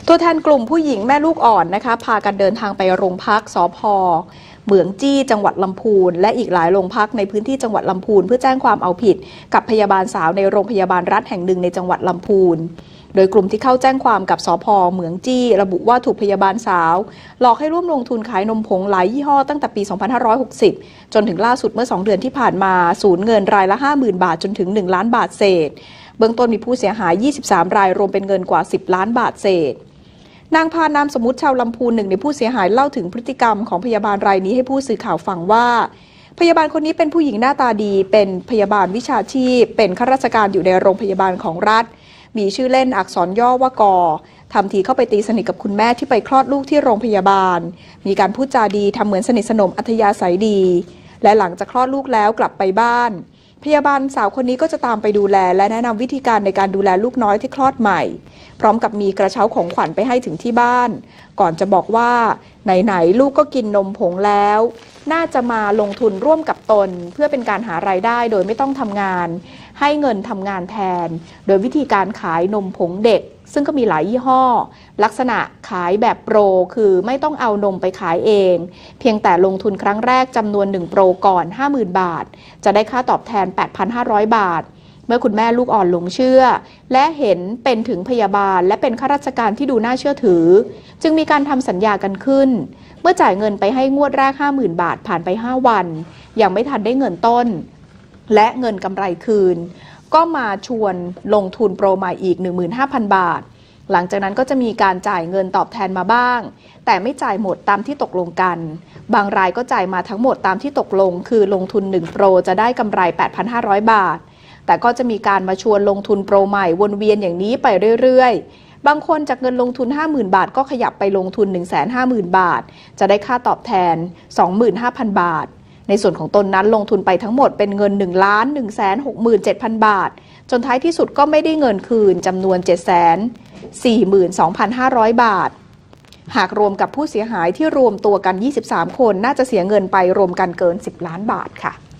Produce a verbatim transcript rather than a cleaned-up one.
ตัวแทนกลุ่มผู้หญิงแม่ลูกอ่อนนะคะพากันเดินทางไปโรงพักสภ.เหมืองจี้จังหวัดลำพูนและอีกหลายโรงพักในพื้นที่จังหวัดลำพูนเพื่อแจ้งความเอาผิดกับพยาบาลสาวในโรงพยาบาลรัฐแห่งหนึ่งในจังหวัดลำพูนโดยกลุ่มที่เข้าแจ้งความกับสภ.เหมืองจี้ระบุว่าถูกพยาบาลสาวหลอกให้ร่วมลงทุนขายนมผงหลายยี่ห้อตั้งแต่ปี สองพันห้าร้อยหกสิบ จนถึงล่าสุดเมื่อสองเดือนที่ผ่านมาสูญเงินรายละ ห้าหมื่น บาทจนถึงหนึ่งล้านบาทเศษเบื้องต้นมีผู้เสียหายยี่สิบสามรายรวมเป็นเงินกว่าสิบล้านบาทเศษนางพานามสมมุติชาวลำพูนหนึ่งในผู้เสียหายเล่าถึงพฤติกรรมของพยาบาลรายนี้ให้ผู้สื่อข่าวฟังว่าพยาบาลคนนี้เป็นผู้หญิงหน้าตาดีเป็นพยาบาลวิชาชีพเป็นข้าราชการอยู่ในโรงพยาบาลของรัฐมีชื่อเล่นอักษรย่อว่ากอทำทีเข้าไปตีสนิทกับคุณแม่ที่ไปคลอดลูกที่โรงพยาบาลมีการพูดจาดีทำเหมือนสนิทสนมอัธยาศัยดีและหลังจากคลอดลูกแล้วกลับไปบ้านพยาบาลสาวคนนี้ก็จะตามไปดูแลและแนะนำวิธีการในการดูแลลูกน้อยที่คลอดใหม่พร้อมกับมีกระเช้าของขวัญไปให้ถึงที่บ้านก่อนจะบอกว่าไหนๆลูกก็กินนมผงแล้วน่าจะมาลงทุนร่วมกับตนเพื่อเป็นการหารายได้โดยไม่ต้องทำงานให้เงินทำงานแทนโดยวิธีการขายนมผงเด็กซึ่งก็มีหลายยี่ห้อลักษณะขายแบบโปรคือไม่ต้องเอานมไปขายเองเพียงแต่ลงทุนครั้งแรกจำนวนหนึ่งโปรก่อน ห้าหมื่น บาทจะได้ค่าตอบแทน แปดพันห้าร้อย บาทเมื่อคุณแม่ลูกอ่อนหลงเชื่อและเห็นเป็นถึงพยาบาลและเป็นข้าราชการที่ดูน่าเชื่อถือจึงมีการทำสัญญากันขึ้นเมื่อจ่ายเงินไปให้งวดแรก ห้าหมื่น บาทผ่านไปห้าวันยังไม่ทันได้เงินต้นและเงินกำไรคืนก็มาชวนลงทุนโปรใหม่อีก หนึ่งหมื่นห้าพัน บาทหลังจากนั้นก็จะมีการจ่ายเงินตอบแทนมาบ้างแต่ไม่จ่ายหมดตามที่ตกลงกันบางรายก็จ่ายมาทั้งหมดตามที่ตกลงคือลงทุนหนึ่งโปรจะได้กำไร แปดพันห้าร้อย บาทแต่ก็จะมีการมาชวนลงทุนโปรใหม่วนเวียนอย่างนี้ไปเรื่อยๆบางคนจากเงินลงทุน ห้าหมื่น บาทก็ขยับไปลงทุน หนึ่งแสนห้าหมื่น บาทจะได้ค่าตอบแทน สองหมื่นห้าพัน บาทในส่วนของตนนั้นลงทุนไปทั้งหมดเป็นเงิน หนึ่งล้านหนึ่งแสนหกหมื่นเจ็ดพัน บาทจนท้ายที่สุดก็ไม่ได้เงินคืนจำนวน เจ็ดแสนสี่หมื่นสองพันห้าร้อย บาทหากรวมกับผู้เสียหายที่รวมตัวกันยี่สิบสามคนน่าจะเสียเงินไปรวมกันเกินสิบล้านบาทค่ะ